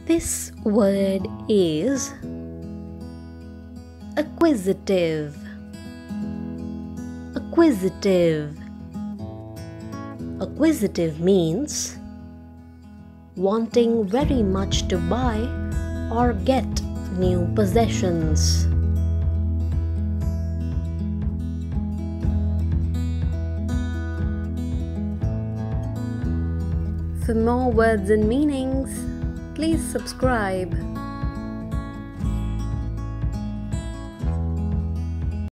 This word is acquisitive. Acquisitive. Acquisitive means wanting very much to buy or get new possessions. For more words and meanings, please subscribe.